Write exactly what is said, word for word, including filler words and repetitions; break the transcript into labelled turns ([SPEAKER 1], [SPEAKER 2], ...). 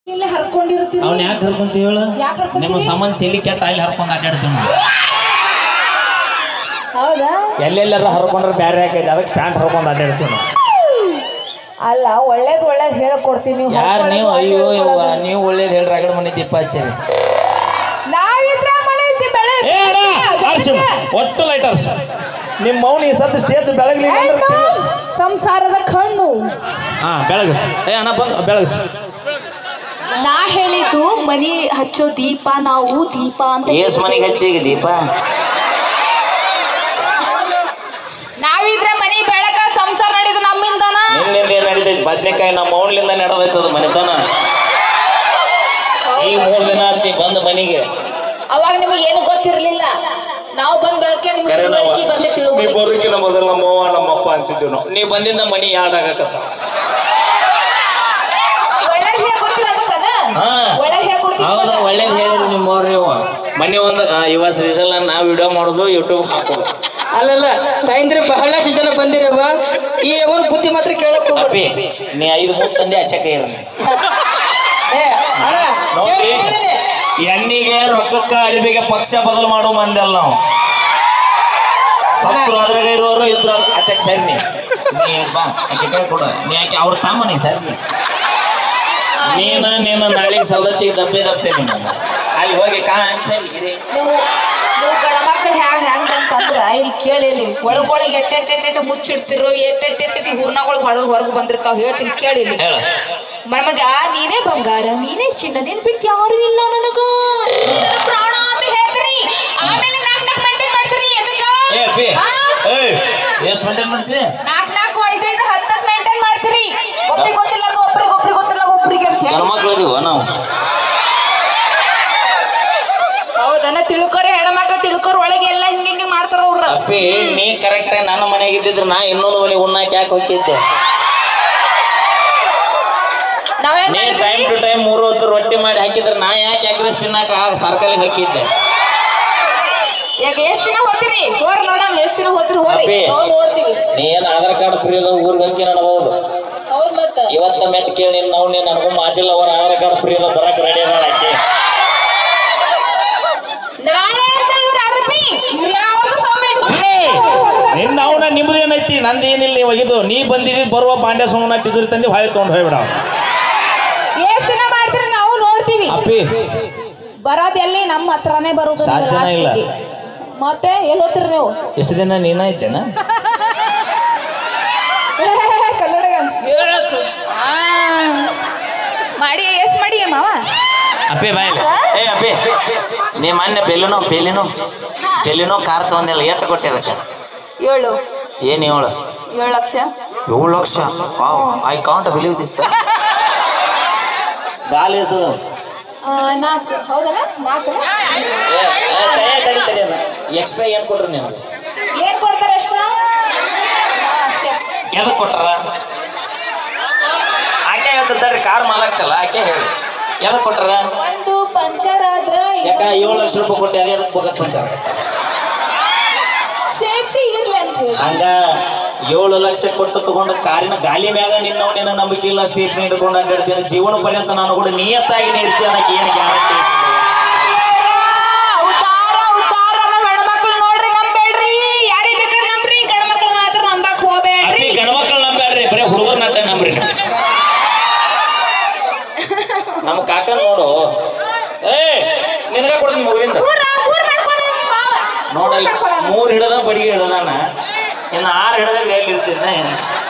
[SPEAKER 1] ಇಲ್ಲಿ ಹರ್ಕೊಂಡಿರ್ತೀವಿ
[SPEAKER 2] ಅವನ್ ಯಾಕೆ ಹರ್ಕೊಂತೀವಿ ಹೇಳು ನಿಮ್ಮ ಸಾಮಾನ್ ತಲಿ ಕೆಟ್ಟ ಅಲ್ಲಿ ಹರ್ಕೊಂಡು ಅಡ್ಡಾಡ್ತೀವಿ ನಾವು
[SPEAKER 1] ಹೌದಾ
[SPEAKER 2] ಎಲ್ಲೆಲ್ಲಾರ ಹರ್ಕೊಂಡ್ರೆ ಬ್ಯಾರೆ ಹಾಕೈತಿ ಅದಕ್ಕೆ ಪ್ಯಾಂಟ್ ಹರ್ಕೊಂಡು ಅಡ್ಡಾಡ್ತೀವಿ ನಾವು
[SPEAKER 1] ಅಲ್ಲ ಒಳ್ಳೇದ್ ಒಳ್ಳೇದ್ ಹೇಳ್ಕೊಡ್ತೀನಿ
[SPEAKER 2] ಯಾರು ನೀವು ಅಯ್ಯೋ ಯವ್ವ ನೀವು ಒಳ್ಳೇದು ಹೇಳ್ರಿ ರಗಡ ಮನೆ ದೀಪ ಹಚ್ಚಿರಿ
[SPEAKER 1] ನಾವಿದ್ರ ಮಳೆ ಐತಿ ಬೆಳೆ
[SPEAKER 2] ಒಟ್ಟು ಲೈಟರ್ಸ್ ನಿಮ್ಮ ಮೌನಿ ಸದ್ದು ಸ್ಟೇಜ್ ಬೆಳಗ್ಲಿಲ್ಲ
[SPEAKER 1] ಸಂಸಾರದ ಕಣ್ಣು
[SPEAKER 2] ಹಾ ಬೆಳಗಸ್ ಏ ಅಣ್ಣ ಬಂದು ಬೆಳಗಸ್
[SPEAKER 1] ನಾ ಹೇಳಿದ್ದು ಮನಿ ಹಚ್ಚೋ ದೀಪ ನಾವು ದೀಪ ಅಂತ
[SPEAKER 2] ಏಸ್ ಮನೆಗೆ ಹಚ್ಚಿಗೆ ದೀಪ
[SPEAKER 1] ನಾವಿದ್ರೆ ಮನಿ ಬೆಳಕ ಸಂಸಾರ ನಡೆದು ನಮ್ಮಿಂದನ
[SPEAKER 2] ನಿನ್ನಿಂದ ಏನ್ ನಡೀತೈತಿ ಬದ್ನೆಕಾಯಿ ನಮ್ಮ ಮೌನ್ಲಿಂದ ನಡೆದೈತದ ಮನೆತನ ಈ ಮೂರ್ ದಿನ ನೀ ಬಂದ ಮನಿಗೆ
[SPEAKER 1] ಅವಾಗ ನಿಮಗೆ ಏನು ಗೊತ್ತಿರ್ಲಿಲ್ಲ ನಾವು ಬಂದ್ ಬೆಳಕೆ ನಿಮ್ಗೆ ಬಂದೆ
[SPEAKER 2] ನೀ ಬರೋಕಿನ ಮೊದಲು ನಮ್ಮ ಅವ್ವ ನಮ್ಮ ಅಪ್ಪ ಅಂತಿದ್ವಿ ನಾವು ನೀ ಬಂದಿಂದ ಮನಿ ಯಾಡ್ ಆಗಕತ್ತ ಹೌದು ಒಳ್ಳೇದು ಹೇಳಿದ್ರಿ ನಿಮ್ಮವ್ರಿ ಮನೆ ಒಂದು ಇವ ಶ್ರೀಶೈಲ ನಾವು ವಿಡಿಯೋ ಮಾಡೋದು ಯೂಟ್ಯೂಬ್ ಹಾಕೋದು
[SPEAKER 3] ಅಲ್ಲಲ್ಲ ತಾಯಿಂದ್ರೆ ಬಹಳಷ್ಟು ಜನ ಬಂದಿರವ ಈ ಅವ್ರ ಬುದ್ಧಿ ಮಾತ್ರ ಕೇಳಕ್
[SPEAKER 2] ಅಪ್ಪಿ ನೀ ಐದು ಮೂರು ತಂದೆ ಹಚ್ಚಕ್ಕೆ ಇರೋಣ ಎಣ್ಣಿಗೆ ರೊಕ್ಕಕ್ಕ ಅರಿವಿಗೆ ಪಕ್ಷ ಬದಲು ಮಾಡೋ ಮಂದೆಲ್ಲ ನಾವು ಸತ್ರು ಅದ್ರಾಗ ಇರೋರು ಇದ್ರು ಹಚ್ಚಕ್ ಸರಿ ನೀ ನೀ ಬಾ ಆಕೆ ಕೈ ಕೊಡ ನೀ ಆಕೆ ಅವ್ರ ತಮ್ಮ ನೀ ಸರಿ ನೀನ ನೀನು ನಾಳೆಗೆ ಸವದತ್ತಿಗೆ ದಬ್ಬೆ ದಬ್ತೆ ನಿಮ್ಮ ಅಲ್ಲಿ ಹೋಗಿ ಕಾ ಹಂಚಿರಿ
[SPEAKER 1] ನೀವು ನೀವು ಗಣಮಕ್ಳು ಹ್ಯಾಂಗ ಹ್ಯಾಂಗ ಅಂತಂದ್ರ ಇಲ್ಲಿ ಕೇಳಿ ಇಲ್ಲಿ ಒಳಗೊಳಗೆ ಎಟ್ಟೆಟ್ಟೆಟ್ಟೆ ಮುಚ್ಚಿಡ್ತಿರೋ ಎಟ್ಟೆಟ್ಟೆಟ್ಟೆ ಹೂರ್ಣಗಳು ಹೊರ ಹೊರಗೆ ಬಂದಿರ್ತಾವ ಹೇಳ್ತೀನಿ ಕೇಳಿ ಇಲ್ಲಿ
[SPEAKER 2] ಹೇಳ
[SPEAKER 1] ಮರ್ಮಗ ನೀನೇ ಬಂಗಾರ ನೀನೇ ಚಿನ್ನ ನೀನ್ ಬಿಟ್ಟು ಯಾರು ಇಲ್ಲ ನನಗ ಪ್ರಾಣ ಅಂತ ಹೇಳ್ತೀರಿ ಆಮೇಲೆ ನಾಲ್ಕು ನಾಲ್ಕು ಮೇಂಟೈನ್ ಮಾಡ್ತೀರಿ ಎದಕ್ಕ
[SPEAKER 2] ಏ ಅಪ್ಪಿ ಏ ಎಷ್ಟು ಮೇಂಟೈನ್ ಮಾಡ್ತೀರಿ
[SPEAKER 1] ನಾಲ್ಕು ನಾಲ್ಕು ಐದೈದು ಹತ್ತು ಮೇಂಟೈನ್ ಮಾಡ್ತೀರಿ ಒಬ್ರಿಗೆ ಗೊತ್ತಿಲ್ಲ ಒಬ್ರಿಗೆ ಒಬ್ರಿಗೆ ಗೊತ್ತಿಲ್ಲ ಒಬ್ರಿಗೆ ಅಂತ ಹೇಳಿ
[SPEAKER 2] ಹೆಣ್ಮಕ್ಳು ಇದೀವ ನಾವು
[SPEAKER 1] ಹೌದನ್ನ ತಿಳ್ಕೊರಿ ಹೆಣ್ಮಕ್ಳು ತಿಳ್ಕೊರ್ ಒಳಗೆ ಎಲ್ಲ ಹಿಂಗ ಹಿಂಗೆ ಮಾಡ್ತಾರ ಅವ್ರ
[SPEAKER 2] ಅಪ್ಪಿ ನೀ ಕರೆಕ್ಟ್ ನನ್ನ ಮನೆಗೆ ಇದ್ದಿದ್ರೆ ನಾ ಇನ್ನೊಂದು ಮನೆ ಉಣ್ಣಾಕ ಯಾಕೆ ಹೋಗಿದ್ದೆ ನೀ ಟೈಮ್ ಟು ಟೈಮ್ ಮೂರು ಹೊತ್ತು ರೊಟ್ಟಿ ಮಾಡಿ ಹಾಕಿದ್ರೆ ನಾ ಯಾಕೆ ಎಗ್ರೆಸ್ ತಿನ್ನಾಕ ಸರ್ಕಲಿಗೆ ಹಾಕಿದ್ದೆ
[SPEAKER 1] ಈಗ ಎಷ್ಟು ದಿನ ಹೋಗ್ತೀರಿ ಹೋರ್ ನೋಡೋಣ ಎಷ್ಟು ದಿನ ಹೋಗ್ತೀರಿ ಹೋರಿ ನೋಡ್ತೀವಿ
[SPEAKER 2] ನೀ ಏನು ಆಧಾರ್ ಕಾರ್ಡ್ ಫ್ರೀ ಅದ ಊರಿಗೆ ಹೋಗಿ ನಡಬಹುದು
[SPEAKER 1] ಹೌದ್ ಮತ್ತ
[SPEAKER 2] ಇವತ್ತ ಮೆಟ್ ಕೇಳಿ ನಾವು ನೀನು ನನಗೂ ಮಾಜಿಲ್ಲ ಅವರ ಆಧಾರ್ ಕಾರ್ಡ್ ಫ್ರೀ ಅದ ಬರಕ್ಕೆ ರೆಡಿ ಅದ ಹಾಕಿ ನಿನ್ನ ಅವನ ನಿಮ್ದು ಏನೈತಿ ನಂದು ಏನಿಲ್ಲ ನೀವು ಒಗಿದು ನೀ ಬಂದಿದ್ದು ಬರುವ ಪಾಂಡ್ಯ ಸೋಮನ ಟಿಜರಿ ತಂದು ಹೊಳೆ ತೊಗೊಂಡು ಹೋಗ್ಬಿಡ
[SPEAKER 1] ಎಷ್ಟು ದಿನ ಮಾಡ್ತೀರಿ ನಾವು ನೋಡ್ತೀವಿ
[SPEAKER 2] ಅಪ್ಪಿ
[SPEAKER 1] ಬರೋದು ಎಲ್ಲಿ ನಮ್ಮ ಹತ್ರನೇ ಬರೋದು
[SPEAKER 2] ಸಾಧ್ಯನೇ ಇಲ್ಲ
[SPEAKER 1] ಮತ್ತೆ ಎಲ್ಲಿ ಹೋಗ್ತೀರಿ ನೀವು
[SPEAKER 2] ಎಷ್ಟು ದಿನ ನೀನ ಇದ್ದೇನ
[SPEAKER 1] ಕನ್ನಡ ಹೇಳತ್ತು ಮಾಡಿ ಎಷ್ಟು ಮಾಡಿ ಮಾವ
[SPEAKER 2] ಅಪ್ಪಿ ಬಾಯ್ ಏ ಅಪ್ಪಿ ನೀ ಮೊನ್ನೆ ಬೆಲ್ಲಿನೋ ಬೆಲ್ಲಿನೋ ಬೆಲ್ಲಿನೋ ಕಾರ್ ತಗೊಂಡಿಲ್ಲ ಎಷ್ಟು ಕೊಟ್ಟೆ ಅದಕ್ಕೆ
[SPEAKER 1] ಏಳು
[SPEAKER 2] ಏನು ಏಳು
[SPEAKER 1] ಏಳು ಲಕ್ಷ
[SPEAKER 2] ಏಳು lakh I can't believe this ಗಾಲಿ ಹೆಸರು
[SPEAKER 1] ನಾಲ್ಕು ಹೌದಲ್ಲ ನಾಲ್ಕು
[SPEAKER 2] ಎಕ್ಸ್ಟ್ರಾ ಏನು ಕೊಟ್ರಿ ನೀವು
[SPEAKER 1] ಏನ್ ಕೊಡ್ತಾರೆ ಎಷ್ಟು ಅಷ್ಟೇ
[SPEAKER 2] ಎದಕ್ಕೆ ಕೊಟ್ಟಾರ ಆಕೆ ಹೇಳ್ತಿದ್ದಾಡ್ರಿ ಕಾರ್ ಮಾಲಾಗ್ತಲ್ಲ ಆಕೆ ಹೇಳಿ ಎದಕ್ಕೆ ಕೊಟ್ಟಾರ
[SPEAKER 1] ಒಂದು ಪಂಚರ್ ಆದ್ರ
[SPEAKER 2] ಯಾಕ ಏಳು ಲಕ್ಷ ರೂಪಾಯಿ ಕೊಟ್ಟೆ ಅದೇ ಎದಕ್ಕೆ ಬೋಗತ್ ಪಂಚರ್
[SPEAKER 1] ಸೇಫ್ಟಿ ಇರ್ಲಿ ಅಂತ ಹೇಳಿ
[SPEAKER 2] ಹಂಗ ಏಳು ಲಕ್ಷ ಕೊಟ್ಟು ತಗೊಂಡು ಕಾರಿನ ಗಾಲಿ ಮ್ಯಾಗ ನಿನ್ನವ್ ನಿನ್ನ ನಂಬಿಕೆ ಇಲ್ಲ ಸ್ಟೇಪ್ನಿ ಹಿಡ್ಕೊಂಡು ಅಡ್ಡಾಡ್ತೀನಿ ಜೀವನ ಪರ್ಯಂತ ನಾನು ಕೂಡ ನಿಯತ್ತಾಗಿ ಇರ್ತೀನಿ ಅನ್ನಕ್ಕೆ ಏನು ಗ್ಯಾರಂಟಿ
[SPEAKER 1] ಉದ್ದಾರ ಉದ್ದಾರ ಹೆಣ್ಮಕ್ಳು ನೋಡ್ರಿ ನಂಬೇಡ್ರಿ ಯಾರಿಗೆ ಬೇಕಾದ್ರೆ ನಂಬ್ರಿ ಗಂಡ್ಮಕ್ಳು ಮಾತ್ರ ನಂಬಕ್ ಹೋಗ್ಬೇಡ್ರಿ
[SPEAKER 2] ಗಂಡ್ಮಕ್ಳು ನಂಬೇಡ್ರಿ ಬರೀ ಹುಡುಗರ್ ನಟ ನಂಬ್ರಿ ನಮ್ಮ ಕಾಕ ನೋಡು ಏ ನಿನಗ ಕೊಡ್ತೀನಿ ಮಗುವಿಂದ ನೋಡಲ್ಲ ಮೂರ್ ಹಿಡದ ಬಡಿಗೆ ಹಿಡದಾನ ಇನ್ನು ಆರು ಹಿಡದಾಗ ಎಲ್ಲಿ ಇರ್ತಿದ್ದ